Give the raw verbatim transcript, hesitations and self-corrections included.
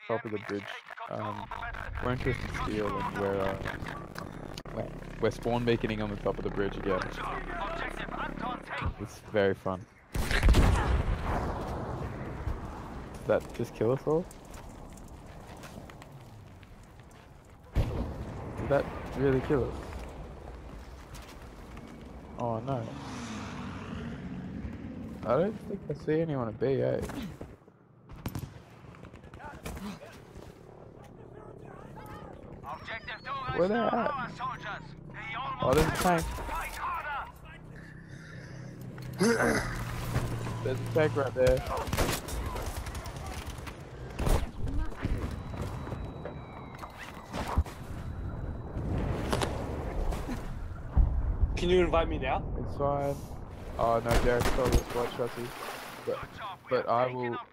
top of the bridge. Um, we're in Twisted Steel and we're uh, we're spawn beaconing on the top of the bridge again. It's very fun. Did that just kill us all? Did that really kill us? Oh no. I don't think I see anyone at B, eh? Where they at? Oh, there's a tank. There's a tank right there. Can you invite me now? It's fine. Oh no, Derek stole the squad chassis. But, but I will